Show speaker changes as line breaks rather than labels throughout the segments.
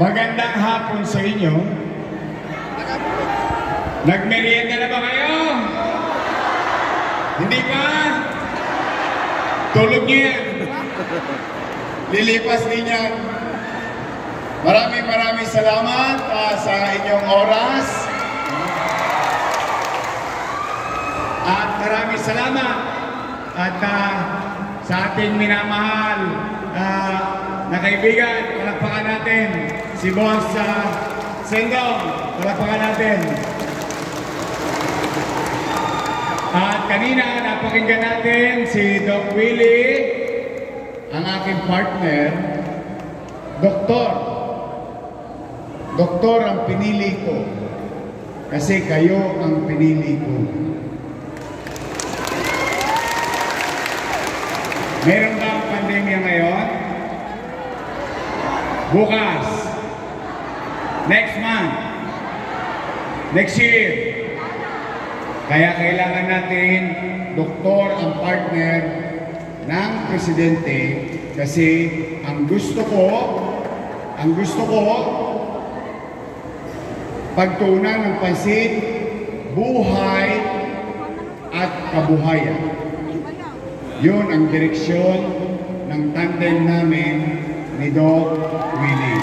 Magandang hapon sa inyo. Nagmerienda na ba kayo? Hindi pa? Tulog niyo yan. Lilipas din yan. Maraming salamat sa inyong oras. At maraming salamat at sa ating minamahal na kaibigan, palakpakan natin si Boss Sendong, palakpakan natin. At kanina napakinggan natin si Doc Willie, ang aking partner. Doktor ang pinili ko kasi kayo ang pinili ko. Meron ba ang pandemya ngayon? Bukas, next month, next year. Kaya kailangan natin, doktor ang partner ng presidente kasi ang gusto ko, pagtuunan ng pansin, buhay at kabuhayan. Yun ang direksyon ng tandem namin ni Doc Willie.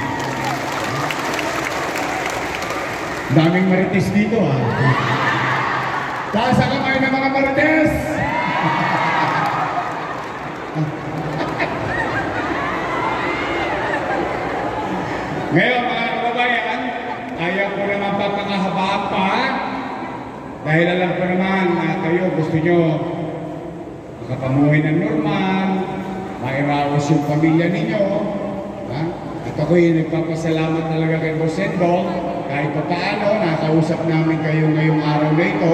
Daming marites dito ha. Taas ang kamay ng mga marites! Ngayon mga kababayan, ayaw ko naman papakahabaan pa dahil alam ko naman kayo gusto nyo makapamuhay ng normal, mairaos yung pamilya ninyo. At ako'y nagpapasalamat talaga kay Boss Sendong kahit pa paano, nakausap namin kayo ngayong araw na ito.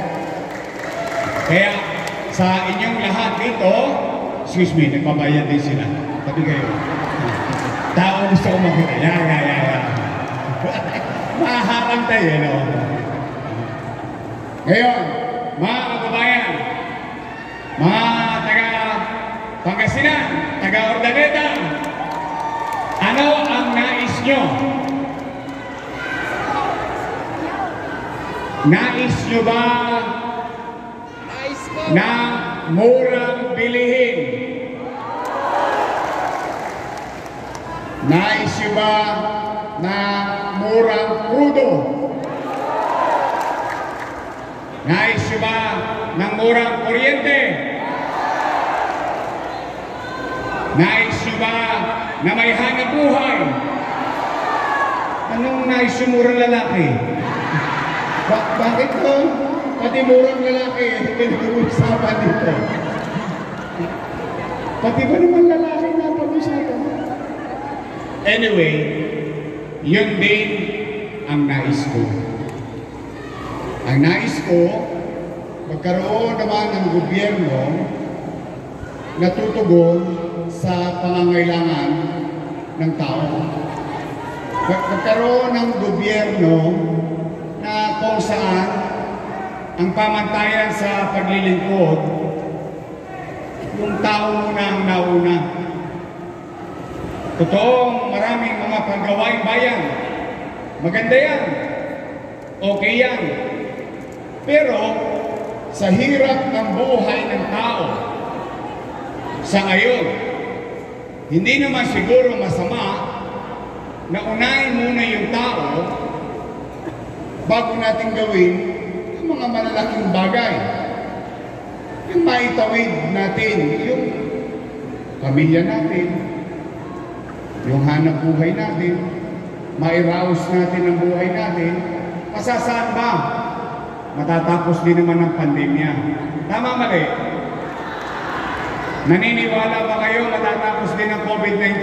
Kaya sa inyong lahat dito, excuse me, nagbabayad din sila. Tabi kayo. Tao gusto ko makita. Yeah. Maharang tayo, no? Ngayon, mga kababayan, mga taga Pangasinan, taga Ordaneta, ano ang nais nyo? Nais nyo ba na murang bilihin? Nais nyo ba na murang crudo? Nais nyo ba ng murang kuryente? Nais nyo ba na may hanap buhay? Anong nais nyo murang lalaki? Bakit ko? Pati murang lalaki pinag-uusapan dito. Pati ba naman lalaki na pag-usapan? Anyway, yun din ang nais ko. Ang nais ko, magkaroon naman ng gobyerno na tutugon sa pangangailangan ng tao. Magkaroon ng gobyerno na kung saan ang pamantayan sa paglilingkod, yung tao muna ang nauna. Totoong maraming mga paggawaing bayan. Maganda yan. Okay yan. Pero sa hirap ng buhay ng tao, sa ngayon, hindi naman siguro masama na unahin muna yung tao bago natin gawin ang mga malalaking bagay. Yung maitawid natin, yung pamilya natin, yung hanap buhay natin, mairaos natin ang buhay natin, masasaan ba? Matatapos din naman ang pandemya. Tama mali? Naniniwala ba kayo matatapos din ang COVID-19?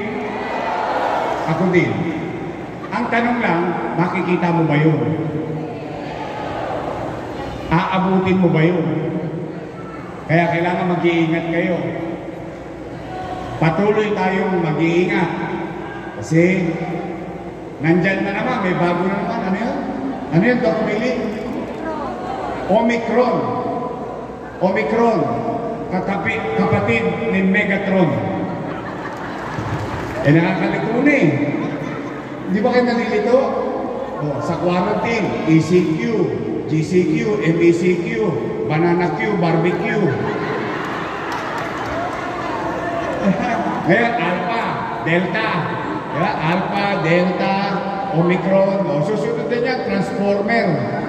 Ako din. Ang tanong lang, makikita mo ba yun? Aabutin mo ba yun? Kaya kailangan mag-iingat kayo. Patuloy tayong mag-iingat. Kasi, nandyan na naman, may bago na naman. Ano yun? Ano yun, Doc Willie? Omicron. Kapatid ni Megatron. Nakakalikuna eh. Di ba kayo nalilito? Sa quarantine, ECQ, GCQ, MECQ, Banana Q, Barbecue. Ngayon, Alpha, Delta. Diba? Alpha, Delta, Omicron. Susunod din yan, Transformer.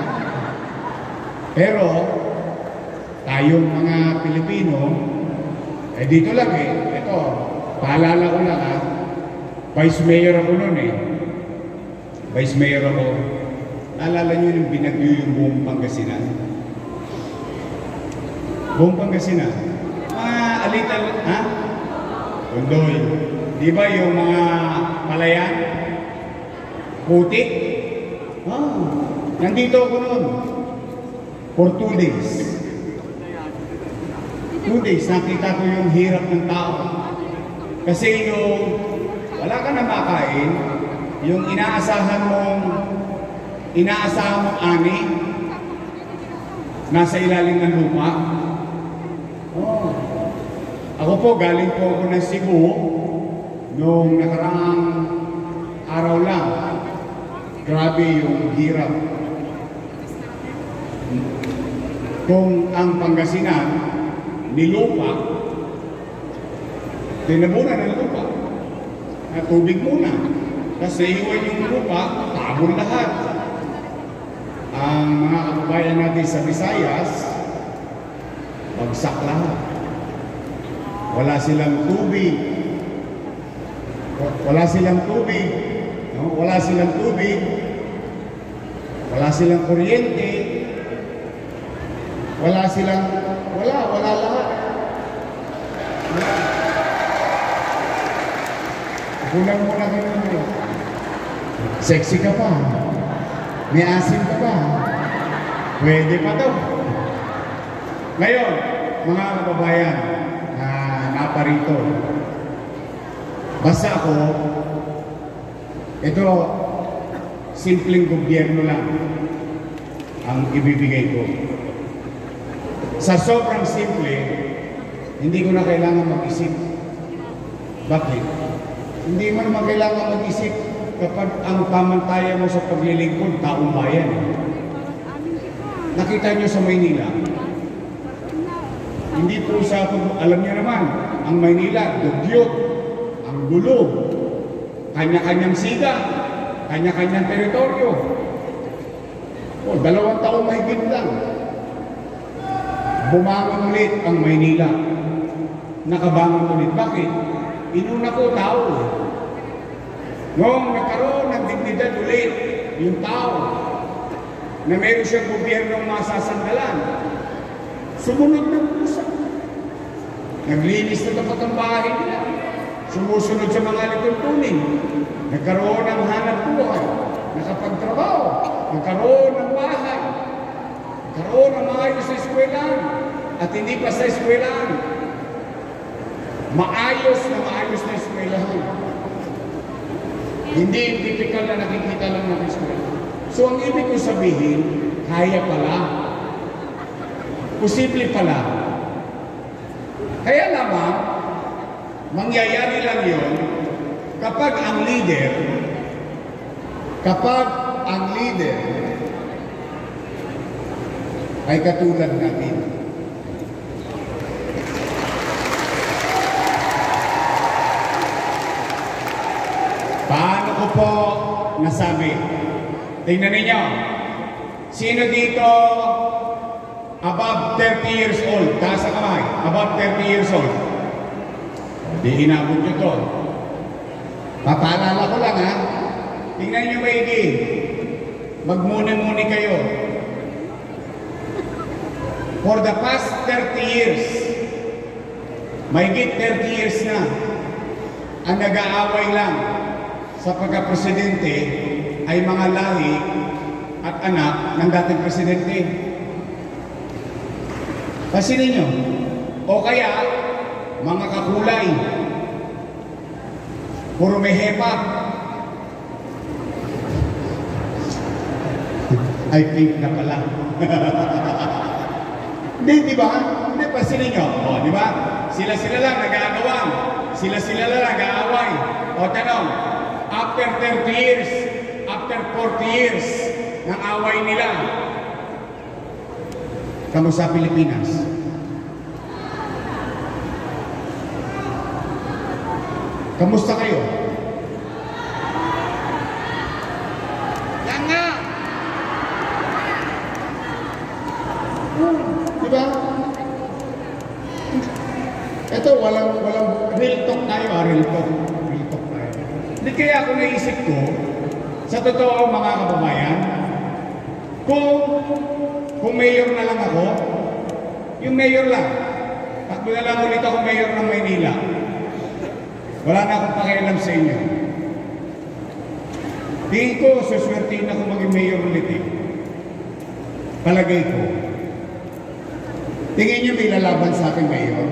Pero, tayong mga Pilipino, dito lang ito, paalala ko lang Vice Mayor ako noon Vice Mayor ako. Naalala nyo yung binagyo yung buong Pangasinan? Buong Pangasinan? Alital, Undoy. Di ba yung mga palayan? Putik? Nandito ako noon. For 2 days. 2 days, nakita ko yung hirap ng tao. Kasi yung wala ka na makain, yung inaasahan mong ani, nasa ilalim ng lupa. Ako po, galing po ako ng Cebu noong nakaraang araw lang. Grabe yung hirap. Kung ang Pangasinan nilupa, tinabunan ng lupa. Tubig muna. Kasi iwan yung lupa, tabon lahat. Ang mga kababayan natin sa Visayas, bagsak lahat. Wala silang tubig. Wala silang tubig. No? Wala silang tubig. Wala silang kuryente. Wala lahat. Kulang mo na kayo. Sexy ka pa. May asim ka pa. Pwede pa to. Ngayon, mga kababayan na naparito, basta ako, ito, simpleng gobyerno lang ang ibibigay ko. Sa sobrang simple, hindi ko na kailangan mag-isip. Bakit? Hindi mo naman kailangan mag-isip kapag ang pamantayan mo sa paglilingkod, taong bayan. Nakita nyo sa Maynila. Hindi po sa, alam niyo naman, ang Maynila, dugyot, ang gulo, kanya-kanyang siga, kanya-kanyang teritoryo. 2 taong mahigit lang. Bumangon ulit ang Maynila. Nakabangon ulit. Bakit? Inuna ko tao. Noong nagkaroon ng dignidad ulit yung tao na meron siyang gobyernong masasandalan, sumunod ng pusa. Naglinis na tapat ang bahay nila. Sumusunod sa mga lituntunin. Nagkaroon ng hanap buhay. Nakapagtrabaho. Nagkaroon ng bahay. Nagkaroon ng maayos sa eskwelahan. At hindi pa sa eskwelahan. Maayos na eskwelahan. Hindi yung typical na nakikita lang ng eskwelahan. So ang ibig ko sabihin, kaya pala. Posible pala. Kaya naman, mangyayari lang yun kapag ang leader ay katulad natin. Paano ko po nasabi? Tingnan ninyo. Sino dito above 30 years old? Taas ang kamay. Above 30 years old. Di inabot nyo to. Papaalala ko lang Tingnan nyo maigi. Magmuni-muni kayo. For the past 30 years, mahigit 30 years na, ang nag-aaway lang sa pagka-presidente ay mga lahi at anak ng dating presidente. Kasi ninyo, o kaya mga kakulay, puro may hepa. I think na pala. Hindi, di ba? Hindi, pasin ninyo. O, di ba? Sila-sila lang nag-aagawang. Sila-sila lang nag-aaway. O, tanong, After 30 years, after 40 years ng away nila, kamusta Pilipinas? Kamusta kayo? Yan nga! Diba? Ito, walang real talk tayo, real talk. Real talk tayo. Hindi kaya ako naisip ko, sa totoo mga kababayan, kung mayor na lang ako, yung mayor lang, takbo na lang ulit ako mayor ng Maynila. Wala na akong pakialam sa inyo. Tingin ko, suswertihin ako maging mayor ulit eh. Palagay ko. Tingin niyo may lalaban sa akin mayor?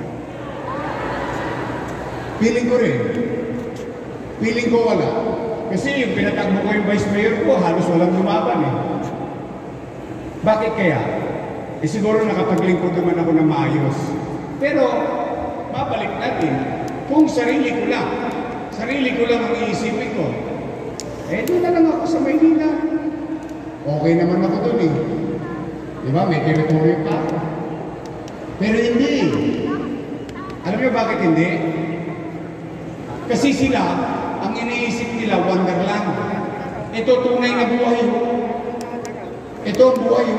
Feeling ko rin. Feeling ko wala. Kasi yung pinatakbo ko yung vice mayor ko, halos walang lumaban eh. Bakit kaya? Eh siguro nakapaglingkod naman ako ng maayos. Pero, babalik natin. Kung sarili ko lang ang iisipin ko, eh doon na lang ako sa Maynila. Okay naman ako doon eh. Diba? May teritoryo pa. Pero hindi. Alam niyo bakit hindi? Kasi sila, ang iniisip nila, wonderland. Ito tunay na buhay. Ito ang buhay.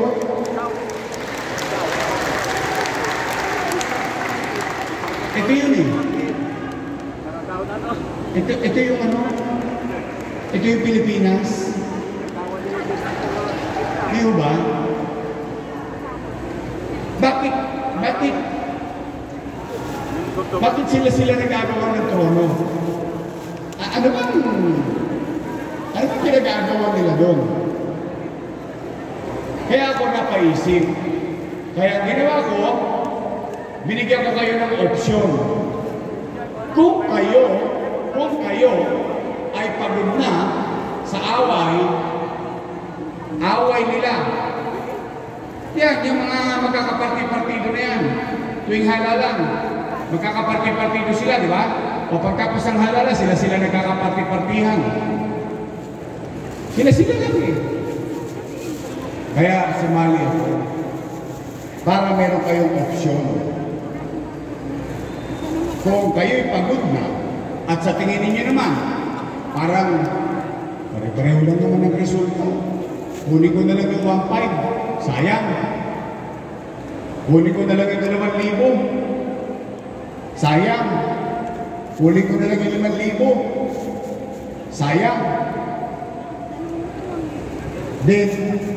Ito yun eh. Ito yung ano? Ito yung Pilipinas. Di ba? Bakit sila nagagawa ng trono? Ano bang ginagawa nila doon? Kaya ako napaisip. Kaya ginawa ko, binigyan ko kayo ng opsyon. Kung kayo ay pagod na sa away nila. Yan, yung mga magkakaparti-partido na yan. Tuwing halalan, magkakaparti-partido sila, di ba? O pagkapos ng halalan, sila nagkakaparti-partihan. Sila lang eh. Kaya sumali ako. Para meron kayong opsyon. Kung kayo'y pagod na, at sa tingin ninyo naman, parang pare-pareho lang naman ang resulta. Kunin ko na lang yung 1.5. Sayang. Kunin ko na lang yung 2,000. Sayang. Kunin ko na lang yung 5,000. Sayang. Then,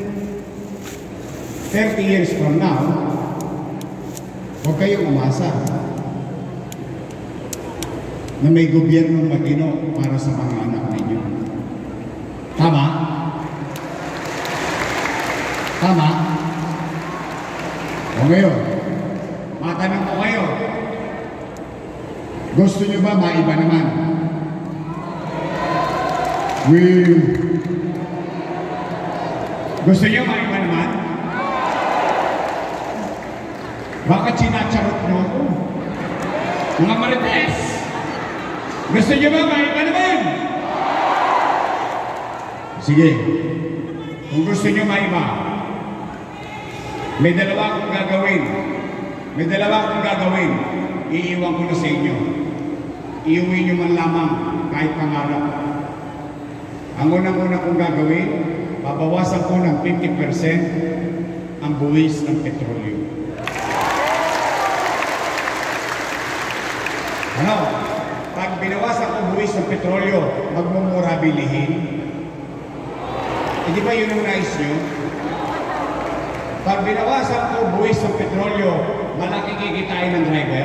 30 years from now, huwag kayong umasa na may gobyernong matino para sa mga anak ninyo. Tama? Tama? O ngayon, matanong ko kayo, gusto nyo ba maiba naman? Gusto nyo maiba naman? Bakit sinacharot nyo ako? Mga marites! Gusto nyo ba maiba naman? Sige. Kung gusto nyo maiba, may dalawa akong gagawin. Iiwan ko na sa inyo. Iuwi nyo man lamang kahit pangarap. Ang unang-una kong gagawin, babawasan ko ng 50% ang buwis ng petrolyo. Ano? Pag binawasan ko buwis ng petrolyo, magmumura bilihin. Hindi ba yun ang nais nyo? Pag binawasan ko buwis ng petrolyo, malaki kikitain ng driver?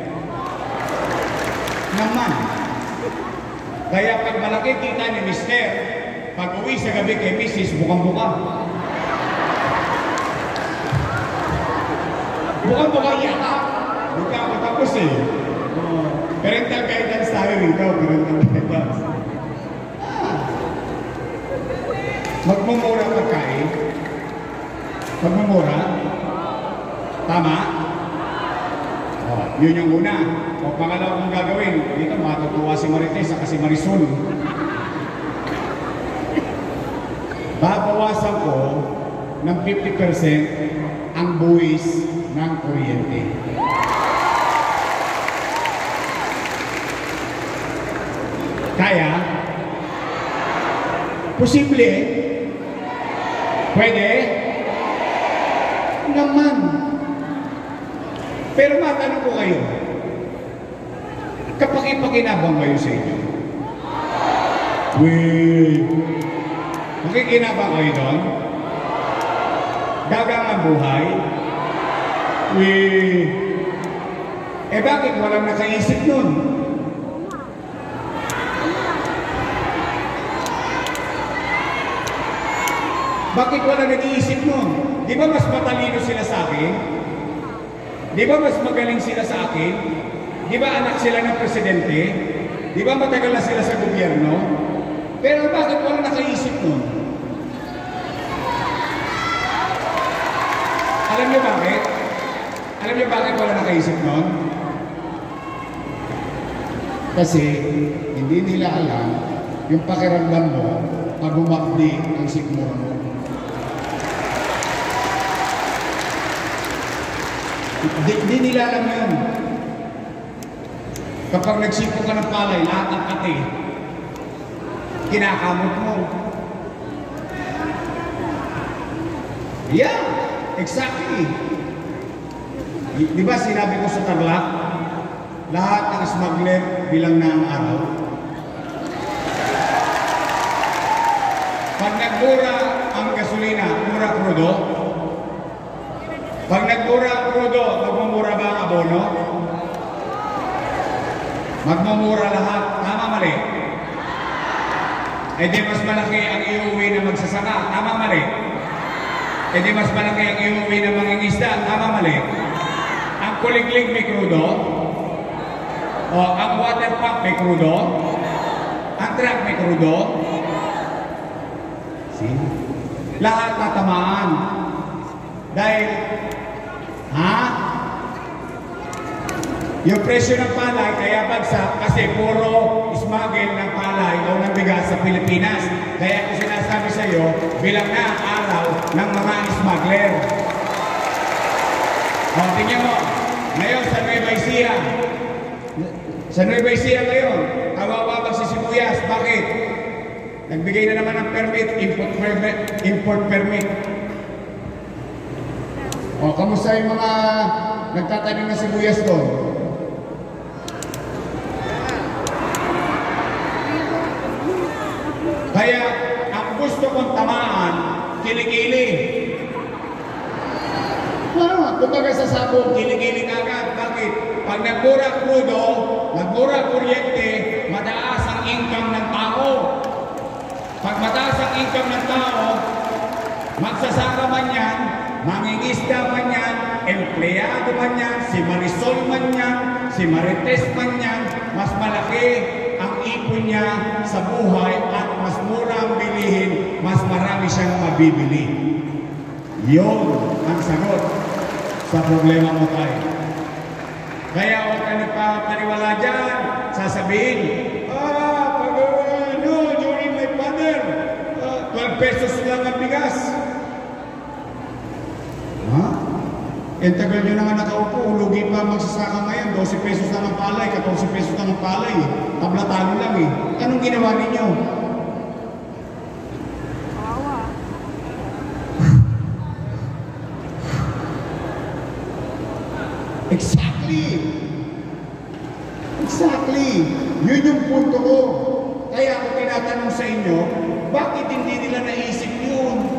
Naman. Kaya pag malaki kita ni Mister, pag uwi sa gabi kay Mrs., bukang-buka. Bukang-buka yata. Buka ako tapos eh. Parental guidance tayo rito. Parental guidance. Magmumura pagkain. Magmumura. Tama? Yun yung una. O pangalawa kong gagawin, dito matutuwa si Marites at si Marisol. Babawasan ko ng 50% ang buwis ng kuryente. Kaya? Posible? Pwede? Naman. Pero matanong ko kayo, kapag-ipakinabang kayo sa inyo? Makikinabang kayo doon? Dagang ang buhay? Bakit walang nakaisip nun? Bakit walang nag-iisip nun? Di ba mas matalino sila sa akin? Di ba mas magaling sila sa akin? Di ba anak sila ng presidente? Di ba matagal na sila sa gobyerno? Pero bakit walang nakaisip nun? Alam niyo bakit? Alam niyo bakit walang nakaisip nun? Kasi hindi nila alam yung pakiramdam mo pag umakdi ang sikmura mo. Hindi nila alam yun. Kapag nagsipo ka ng palay, lahat ng kate, kinakamot mo. Yeah, exactly. Di ba sinabi ko sa Tarlac, lahat ng smuggler bilang na ang araw? Pag nagmura ang gasolina, mura krudo? Pag nagmura ang krudo, magmumura ba ang abono? Magmumura lahat. Tama mali? E di mas malaki ang iuwi na magsasaka. Tama mali? E di mas malaki ang iuwi na mangingisda. Tama mali? Ang kuliglig may krudo? O ang water pump may krudo? Ang truck may krudo? See? Lahat tatamaan. Dahil, yung presyo ng palay kaya bagsak kasi puro smuggle ng palay o ng bigas sa Pilipinas. Kaya kung sinasabi sa iyo, bilang na ang araw ng mga smuggler. O, tingnan mo, ngayon sa Nueva Ecija. Sa Nueva Ecija ngayon, kawawa magsisibuyas. Bakit? Nagbigay na naman ng permit, import permit. O, kamusta yung mga nagtatanim na sibuyas doon? Kaya, ang gusto kong tamaan, kilikili. Kumbaga sa sabong, kilikili agad. Bakit? Pag nagmura krudo, nagmura kuryente, mataas ang income ng tao. Pag mataas ang income ng tao, magsasaka man yan, mangingisda man yan, empleyado man yan, si Marisol man yan, si Marites man yan, mas malaki ang ipon niya sa buhay at mas mura ang bilihin, mas marami siyang mabibili. Yun ang sagot sa problema mo tayo. Kaya huwag ka nagpapaniwala dyan, sasabihin, during my father, 12 pesos lang ang bigas. Ang tagal nyo naman nakaupo, ulugi pa magsasaka ngayon, 12 pesos lang ang palay, 14 pesos lang ang palay. Tablatalo lang eh. Anong ginawa ninyo? Exactly! Exactly! Yun yung punto ko. Kaya ako tinatanong sa inyo, bakit hindi nila naisip yun?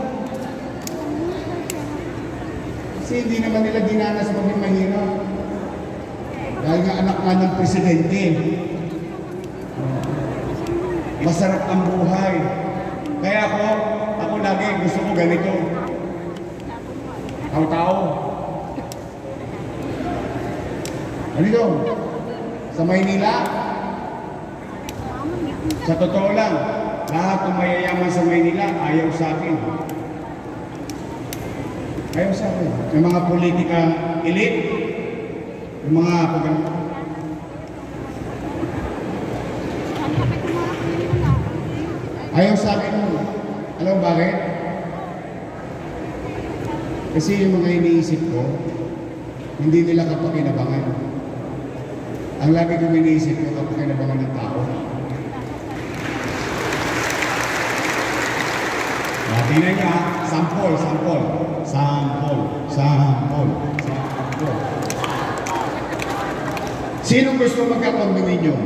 Kasi hindi naman nila dinanas maging mahirap. Dahil nga anak nga ng presidente. Masarap ang buhay. Kaya ako lagi gusto ko ganito. Tao-tao. Ganito. Sa Maynila, sa totoo lang, lahat ng mayayaman sa Maynila ayaw sa akin. Ayaw sa akin. Yung mga politikang elite, Yung mga pag ayaw sa akin, alam mo bakit? Kasi yung mga iniisip ko, hindi nila kapakinabangan. Ang lagi kong iniisip ko, kapakinabangan ng tao. Tingnan niya, sample. Sino gusto magkakondominium?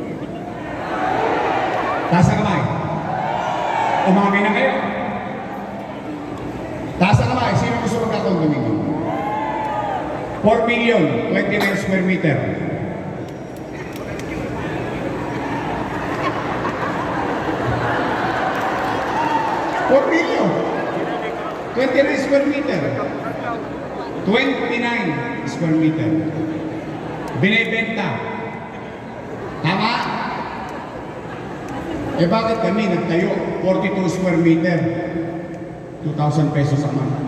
Taas ang kamay. Umamay na kayo. Taas ang kamay. Sino gusto magkakondominium? 4 million, 29 square meter. $4 million. 29 square meter. 29 square meter. Binibenta. Tama? Eh bakit kami nagtayo? 42 square meter. 2,000 pesos a month.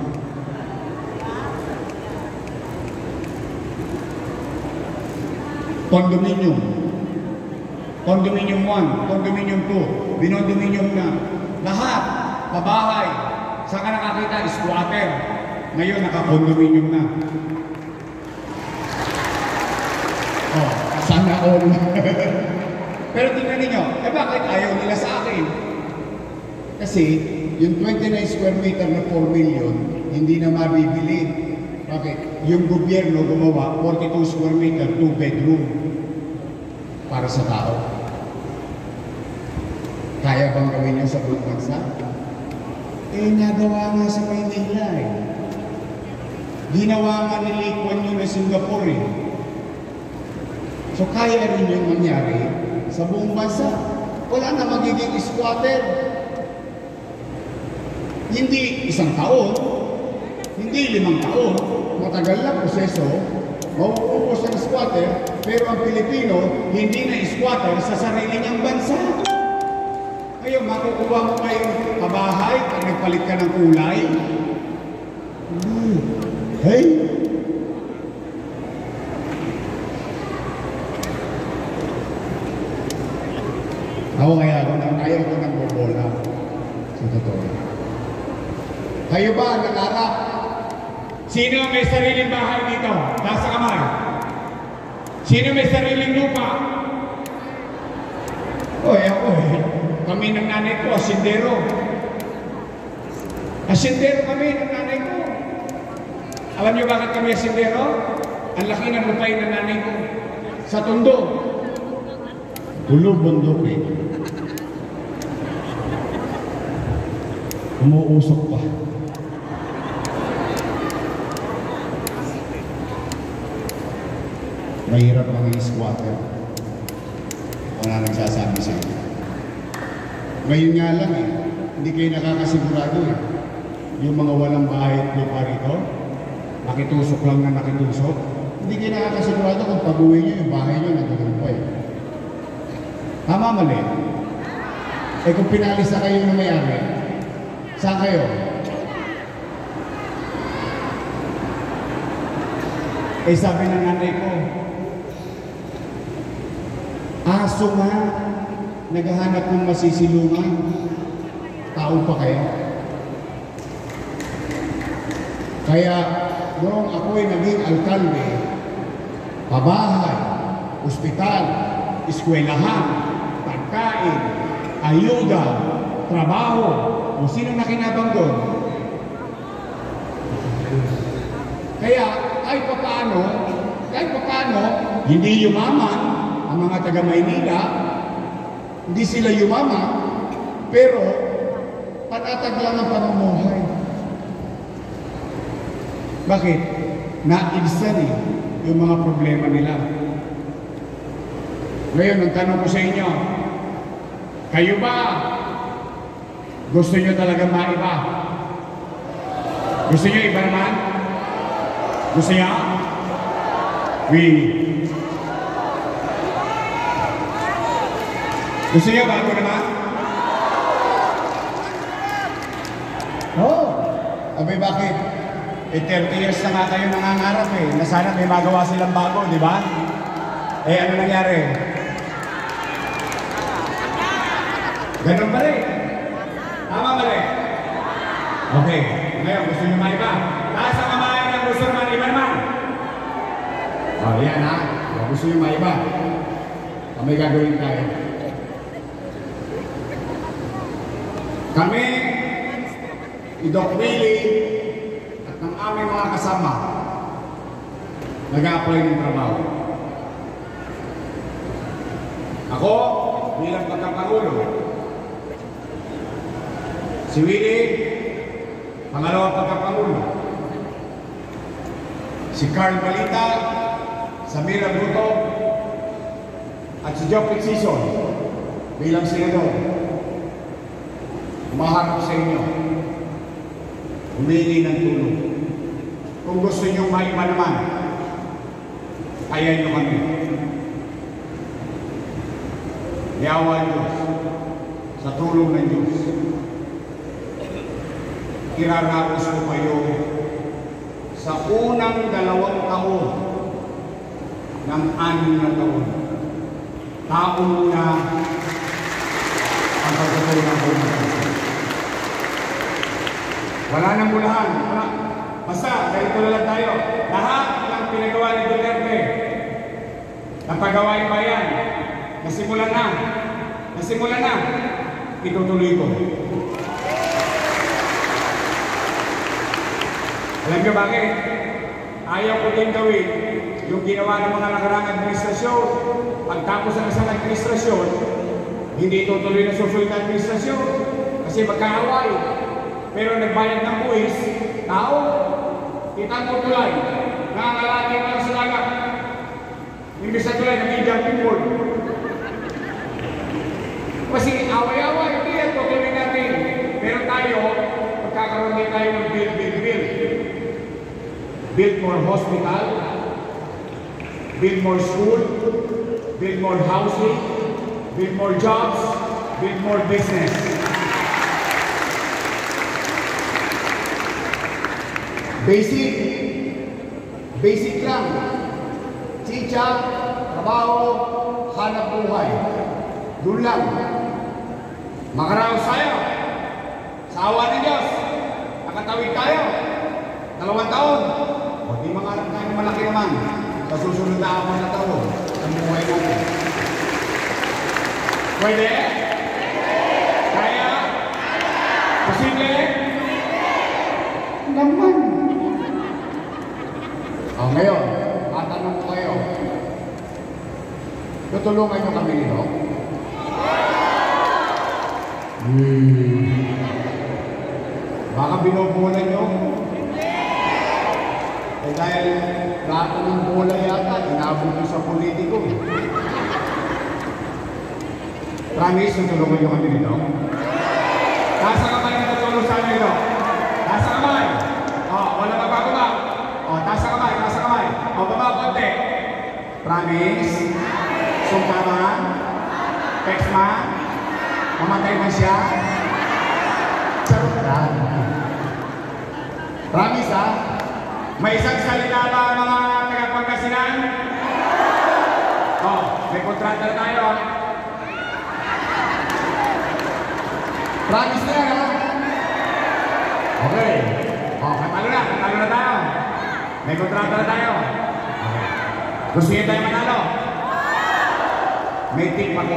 Condominium. Condominium 1, Condominium 2, Binondominium na. Lahat. Pabahay. Saan ka nakakita? Squatter. Ngayon, naka-condominium na. Oh, sana all. Pero tingnan ninyo, bakit ayaw nila sa akin? Kasi, yung 29 square meter na 4 million, hindi na mabibili. Bakit? Yung gobyerno gumawa, 42 square meter, 2 bedroom. Para sa tao. Kaya bang gawin niyo sa buong bansa? Eh, nagawa nga sa Maynila eh. Ginawa nga ni Lee Kuan Yew na Singapore eh. So, kaya rin yung mangyari sa buong bansa. Wala na magiging squatter. Hindi 1 taon, hindi 5 taon, matagal na proseso, mauubos ang squatter, pero ang Pilipino hindi na squatter sa sarili niyang bansa. Ngayon, makukuha mo kayong pabahay pag nagpalit ka ng kulay. Hey! Ako kaya ayaw ko ng bobola. Sa totoo. Kayo ba ang nangarap? Sino may sariling bahay dito? Nasa kamay. Sino may sariling lupa? Oy, ako eh. Kami ng nanay ko, asindero. Asindero kami ng nanay ko. Alam niyo bakit kami asindero? Ang laki ng lupain ng nanay ko. Sa Tondo. Tulo bundok eh. Umuusok pa. Mahirap maging squatter. Wala nagsasabi sa inyo. Ngayon nga lang eh, hindi kayo nakakasigurado eh. Yung mga walang bahay at lupa rito, nakitusok lang na nakitusok, hindi kayo nakakasigurado kung pag-uwi nyo yung bahay nyo nagtutuloy pa eh. Tama mali? Eh kung pinalis na kayo na may-ari, saan kayo? Eh sabi ng nanay ko, aso nga, naghahanap ng masisilungan. Tao pa kayo. Kaya, noong ako'y naging alkalde, pabahay, ospital, eskwelahan, pagkain, ayuda, trabaho, o sino nakinabang doon? Kaya, kahit papaano, hindi yumaman ang mga taga-Maynila, hindi sila yumaman, pero panatag lang ang pamumuhay. Bakit? Naibsan eh, yung mga problema nila. Ngayon, ang tanong ko sa inyo, kayo ba gusto nyo talaga maiba? Gusto nyo iba naman? Gusto nyo? Gusto niya bago naman? Oh! Abay bakit? Eh, 30 years na nga kayo nangangarap eh, na sana may magawa silang bago, di ba? Eh, ano nangyari? Ganun ba rin? Tama ba rin? Okay, ngayon gusto nyo maiba. Taas ang kamay ng gusto naman iba naman. O, yan ha. Gusto nyo maiba. May gagawin tayo. Kami, ni Doc Willie, at ng aming mga kasama, nag-a-apply ng trabaho. Ako, bilang pagkapangulo. Si Willie, pangalawang pagkapangulo. Si Carl Balita, Samira Bruto, at si Joe Pizzison bilang senador. Umaharap sa inyo, humingi ng tulong. Kung gusto nyo maiba naman, kaya nyo kami. Yawa Diyos, sa tulong ng Diyos, iraraos ko kayo sa unang 2 taon ng 6 na taon. Tao muna ang pagkatuloy ng buhay. Wala nang mulahan. Wala. Basta, ganito na lang tayo. Lahat ng pinagawa ni Duterte, napagawa yung bayan, nasimulan na, itutuloy ko. Alam niyo bakit? Ayaw ko din gawin yung ginawa ng mga nakarang administrasyon. Pagtapos ng isang administrasyon, hindi tutuloy na susunod na administrasyon kasi magkaaway. Pero nagbayad ng buwis, tao, kitang ko tulay, nangangalaki para sa lagat. Imbis na tulay, naging jumping board. Kasi away-away, hindi yan tutuloy natin. Pero tayo, magkakaroon din tayo ng build. Build more hospital, build more school, build more housing, build more jobs, build more business. Basic lang. Chicha, trabaho, hanap buhay. Doon lang. Makaraos tayo. Sa awa ng Diyos, nakatawid tayo. 2 taon. O di mangarap tayo na malaki naman sa susunod na 4 na taon ang buhay natin. Pwede? Kaya? Posible? Naman. O ngayon, tatanong ko kayo. Tutulungan nyo kami nito? Baka binubulan nyo? Eh dahil lahat ng bola yata, inabot nyo sa politiko. Promise, tutulungan nyo kami nito? Taas ang kamay na tutulong sa amin ito. Taas ang kamay. O, wala magpapaba. O, taas ang kamay, taas ang kamay. O, baba konti. Promise? Sumpa man? Text man? Mamatay man siya? Charot lang. Promise ha? May isang salita ba ang mga taga-Pangasinan? Oh, may kontrata na tayo. Promise na yan ha? Okay. Oh, katalo na tayo. May kontrata na tayo. Okay. Gusto niyo tayo manalo? May tip ako.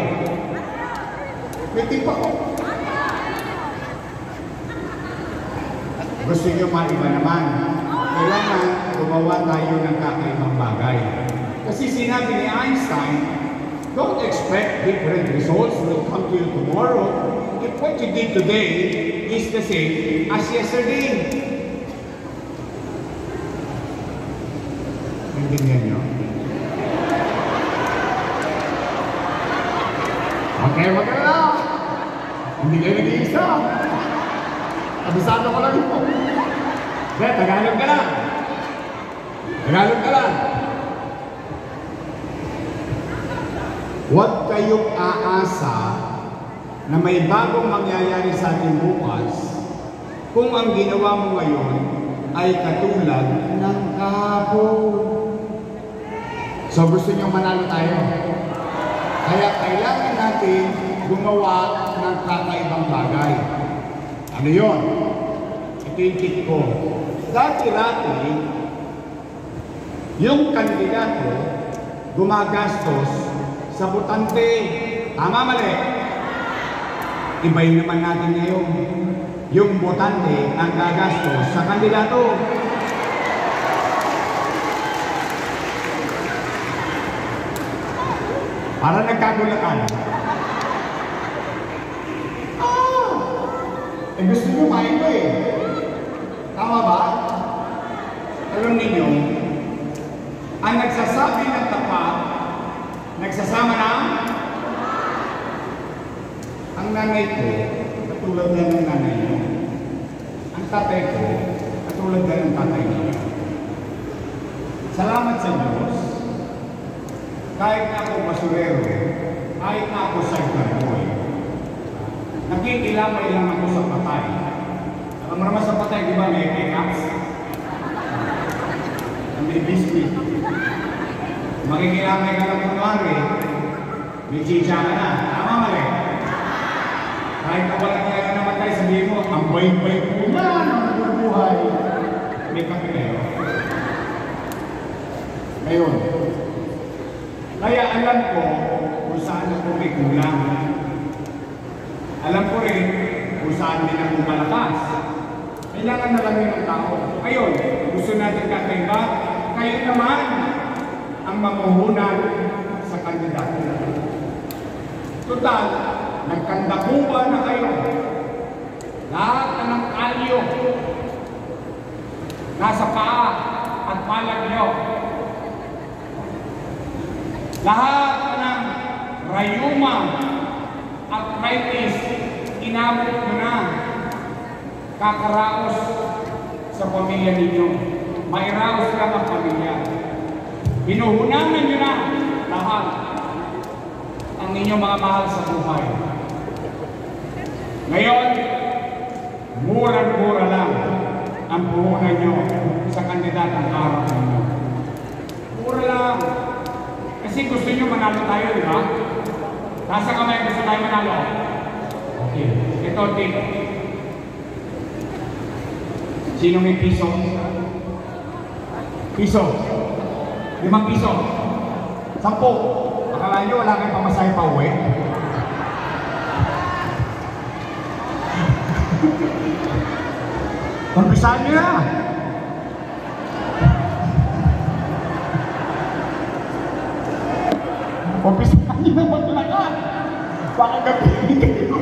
Gusto niyo maiba naman. Kailangan gumawa tayo ng kakaibang bagay. Kasi sinabi ni Einstein, don't expect different results will come to you tomorrow if what you did today is the same as yesterday. Naintindihan niyo? Okay, wag ka na! Hindi kayo nag-iisa. Abisado ko lang ito. Tagalog ka lang. Huwag kayong aasa na may bagong mangyayari sa atin bukas kung ang ginawa mo ngayon ay katulad ng kahapon. So gusto niyo manalo tayo? Kaya kailangan natin gumawa ng kakaibang bagay. Ano yun? Ito yung tip ko. Dati-dati, yung kandidato gumagastos sa butante. Tama, mali? Ibayin naman natin ngayon. Yung botante ang gagastos sa kandidato. Para nagkagulatan. Gusto nyo main ko eh. Tama ba? Alam ninyo, ang nagsasabi ng tapat, nagsasama na ang nanay ko, katulad na ng nanay niyo. Ang tatay ko, katulad na ng tatay niyo. Salamat sa Diyos. Kahit na ako basurero, kahit na ako cyberboy, nakikilamay lang ako sa patay. Alam mo naman sa patay, di ba may make-ups? May biscuit. Makikilamay ka lang kunwari, may chicha ka na. Tama, mali? Kahit na walang kaya namatay, sabihin mo, ang bay-bay po yan, ang buhay. May kapilero. Ngayon, kaya alam ko kung saan ako may kulang. Alam ko rin kung saan din ako malakas. Kailangan na lang ng tao. Ngayon, gusto natin kakaiba, kayo naman ang mamuhunan sa kandidato. Total, nagkandakuba na kayo. Lahat na ng kalyo nasa paa at palag nyo. Lahat ng rayuma at arthritis, inabot mo na. Kakaraos sa pamilya ninyo. May raos lang ang pamilya. Pinuhunanan nyo na lahat ang inyong mga mahal sa buhay. Ngayon, murang-mura lang ang puhunan nyo sa kandidatang harap ninyo. Mura lang. Kasi gusto nyo manalo tayo, di ba? Nasa kamay gusto tayo manalo. Okay. Ito, tip. Sino may piso? Piso. 5 piso. 10. Akala nyo wala kayong pamasahe pa uwi? Pampisahan nyo na! Pampisahan nyo na maglakad! Baka gabihin kayo!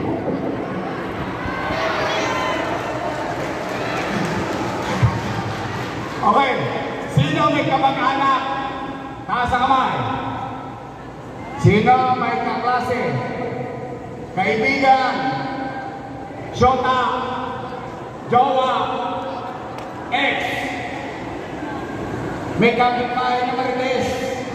Okay, sino may kamag-anak? Taas ang kamay. Sino may kaklase? Kaibigan? Shota? Jowa? Ex? May kapitbahay na marites?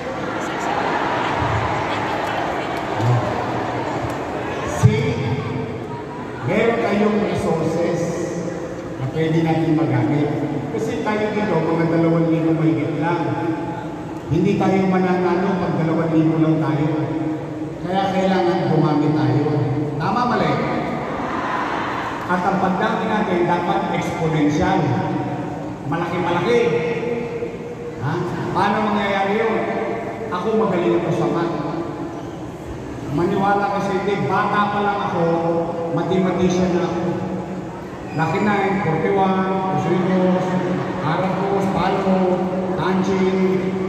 Meron kayong resources na pwede natin magamit. Kasi tayo dito, mga 2,000 mahigit lang. Hindi tayo mananalo pag 2,000 lang tayo. Kaya kailangan gumamit tayo. Tama, mali? At ang pagdami natin dapat exponential. Malaki-malaki. Ha? Paano mangyayari yun? Ako magaling ako sa math. Maniwala kasi hindi, bata pa lang ako, mathematician na ako. Laki na yung 41, Kusulinos, Arapos, Palo, Tanjin.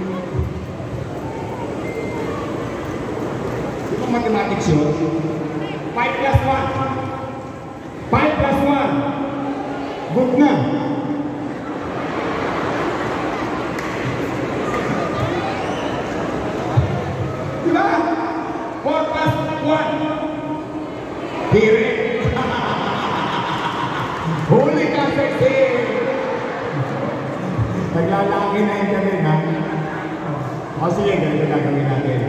Di ba mathematics yun? 5 plus 1. 5 plus 1. Good na. Diba? 4 plus 1. Direct. Huli ka, sexy! Naglalaki na yung galing, ha? O sige, ganito gagawin natin.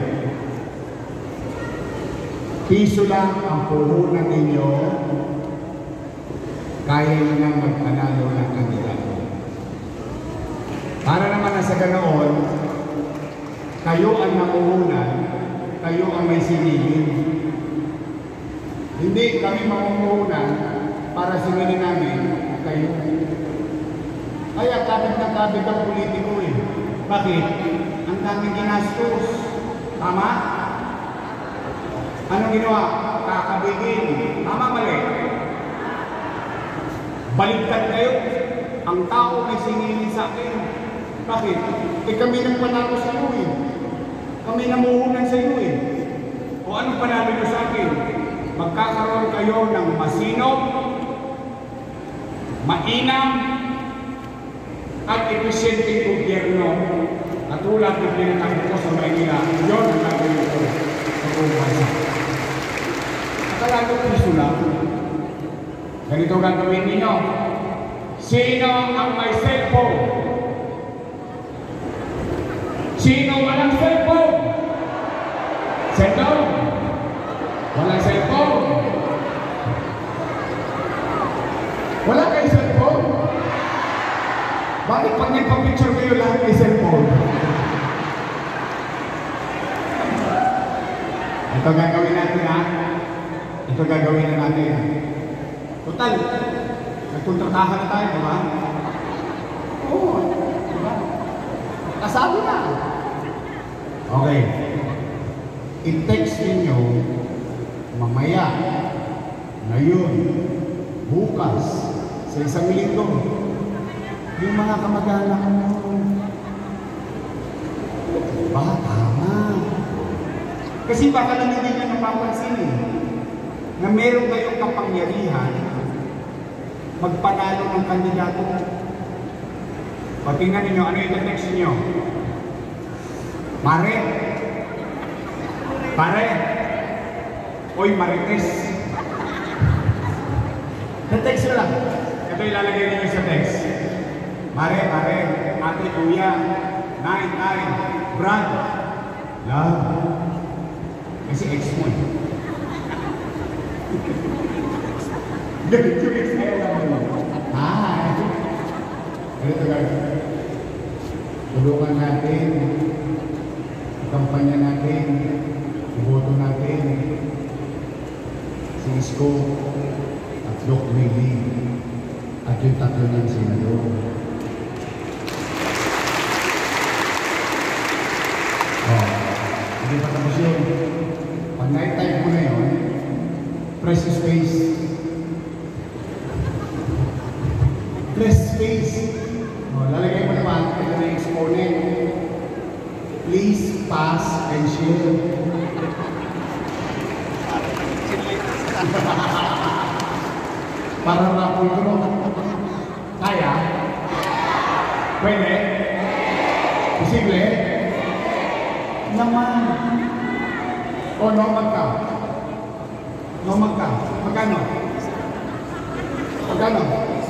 Piso lang ang puhunan ninyo, kaya nyo nang magpanalo ng kandidato. sila noon, kayo ang namuhunan, kayo ang may sinilin. Hindi kami mamumuhunan para singilin namin kayo. Kaya kabit na kabit ang politiko eh. Bakit? Ang daming ginastos. Tama? Anong ginawa? Kakabigin. Tama, mali? Baliktad kayo. Ang tao may singilin sa akin. Bakit? Eh kami nang panalo sa iyo eh. Kami namuhunan sa iyo eh. O anong panalo nyo sa akin? Magkakaroon kayo ng masinop, mainam, at epesyenteng gobyerno. Katulad ng pinatangin ko sa Maynila, yun ang gagawin ko sa buong bansa. Akala ko piso lang. Ganito gagawin ninyo. Sino ang may cellphone? Sino walang cellphone? Cellphone? Walang cellphone? Wala kayo cellphone? Bakit pag nagpa-picture kayo lahat may cellphone? Ito gagawin natin ha? Ito gagawin na natin. Total, nagkontratahan na tayo, di ba? Oo, di ba? Kasabi na. Okay. I-text ninyo mamaya, ngayon, bukas, sa isang linggo, yung mga kamag-anak mo. Ba, tama. Kasi baka lang hindi nyo napapansin eh, na meron kayong kapangyarihan magpanalo ng kandidato. O tingnan ninyo, ano yung text ninyo? Mare? Pare? Oy, Marites? Na-text nyo lang. Ito ilalagay ninyo sa text. Mare, pare, ate, kuya, nay, Brad, love. Kasi ex mo eh. Ganito yung ex mo. Hi! Ganito guys. Tulungan natin. Kampanya natin. Iboto natin. Si Isko at Doc Willie at yung tatlo ng senador. Hindi pa tapos yun. Pag na-type mo na yun, press space. Press space. Lalagay mo naman, ito na exponent. Please pass and share. Para rapol ko mo. Kaya? Pwede? Posible? Naman. O, nomad ka. Nomad ka. Magkano? Magkano?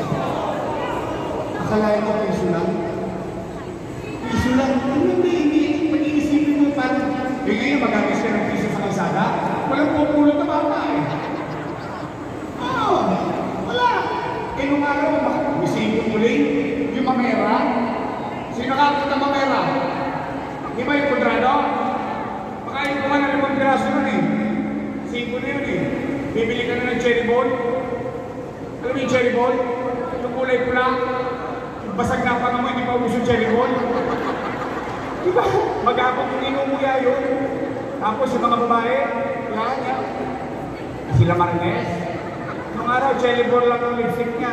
Akalain ko piso lang. Piso lang. Hindi. Pag-iisipin mo parang, ngayon magagas ka ng piso sa kalsada. Walang pupulot na bata eh. Oo. Wala. Eh, nung araw, isipin mo rin yung mamera. Sino kakot na mamera? Di ba yung kudrado? Makain ko na 5 piraso nun eh. 5 na yun eh. Bibili ka na ng cherry ball. Alam mo yung cherry ball? Yung kulay pula. Yung basag na pa naman, hindi pa ubus yung cherry ball. Di ba? Mag-abot yung inumuya yun. Tapos yung mga babae, wala niya. Sila Marines. Nung araw, cherry ball lang ang lipstick niyan.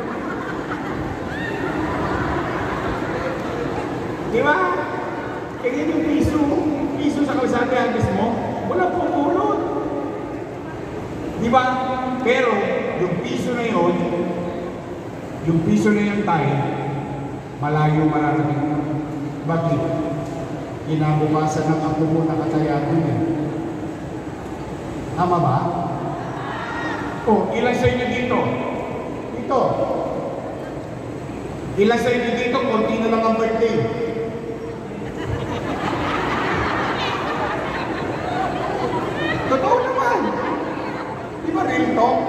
Di ba? Kaya yung piso sa kalsada mismo, wala pong pulot. Di ba? Pero, yung piso na yun tayo, malayo mararating. Bakit? Kinabukasan ng ako mo nakatayanan eh. Tama ba? Oh, ilan sa inyo dito? Dito. Ilan sa inyo dito, konti na lang ang birthday. Totoo naman. Di ba real talk?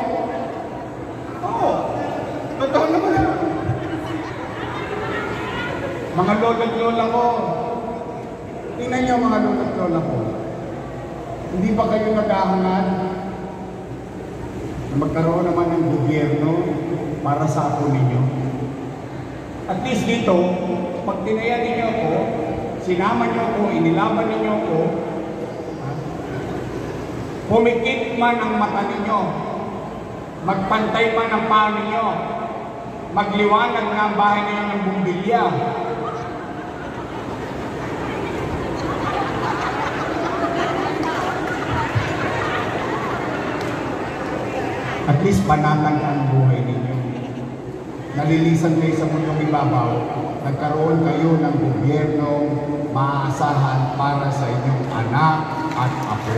Oo. Totoo naman. Mga lolo't lola ko, tingnan niyo mga lolo't lola ko. Hindi ba kayo naghahangad na magkaroon naman ng gobyerno para sa apo ninyo? At least dito, pag tinayan ninyo ako, sinama niyo ako, inilaban ninyo ako, pumikit man ang mata ninyo, magpantay man ang paa ninyo, magliwanag na ang bahay ninyo ng bumbilya. At least panatag ang buhay ninyo. Nalilisan kayo sa mundong ibabaw, nagkaroon kayo ng gobyernong maaasahan para sa inyong anak at apo.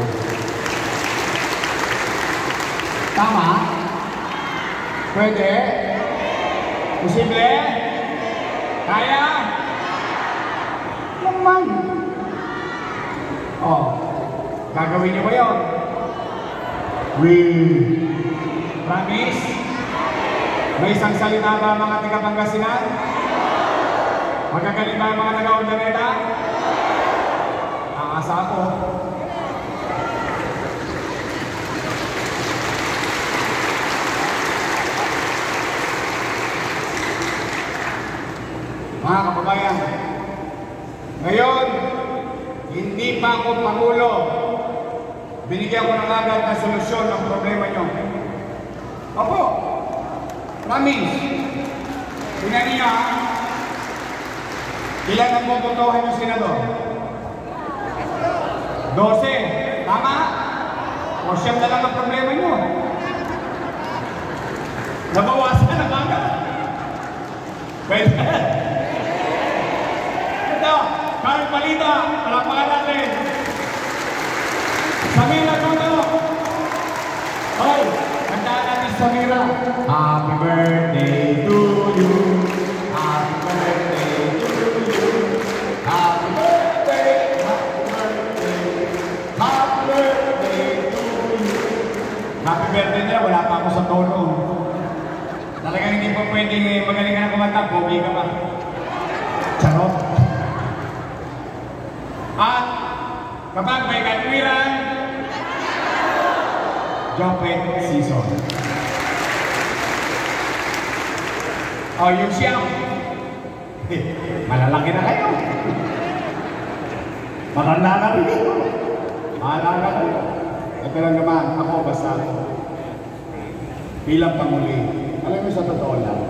Tama? Pwede? Posible? Kaya? Naman. Oh, gagawin niyo ba yun? Promise? May isang salita ba mga taga-Pangasinan? Magagaling ba mga taga-Ordaneta? Aasa ako. Mga kababayan, ngayon, hindi pa ako Pangulo. Binigyan ko ng agad na solusyon ng problema nyo. Opo, promise. Tingnan niya, ilan ang pupuntuhan yung senador? 12. Tama? O siyam na lang ang problema nyo. Nabawasan na agad. Pwede. Ito, Carl Palita, palapakan natin. Samira Toto. Hoy, kandaan natin Samira. Happy birthday to you. Happy birthday to you. Happy birthday, happy birthday. Happy birthday to you. Happy birthday niya, wala pa ako sa tono. Talagang hindi po pwedeng magaling ka na kumanta, pogi ka pa. Charot. At kapag may katwiran, Jopet season. O, yung siyam. Malalaki na kayo. Matanda na rin. Mahala na kayo. Ito lang naman, ako basta bilang panguli. Alam mo sa totoo lang.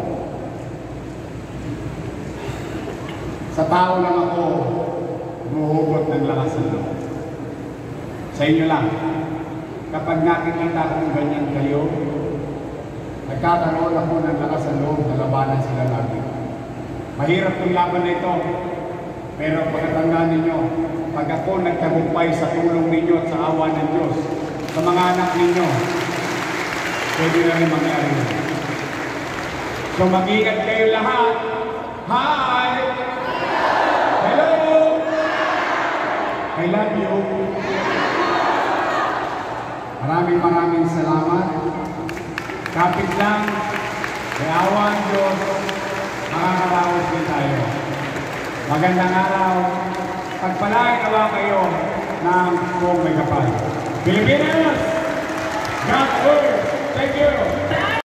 Sa tao lang ako, humuhugot ng lakas ng loob. Sa inyo lang. Kapag nakikita kong ganyan kayo, nagkakaroon ako ng lakas ng loob na labanan sila lagi. Mahirap yung laban na ito, pero pagkatandaan ninyo, pag ako nagtagumpay sa tulong ninyo at sa awa ng Diyos, sa mga anak ninyo, pwede na rin mangyari. So mag-ingat kayo lahat. Hi! Hello! I love you. Maraming salamat. Kapit lang, may awa ang Diyos, makakaraos din tayo. Magandang araw. Pagpalain nawa kayo ng buong may kapal. Pilipinas! God first! Thank you!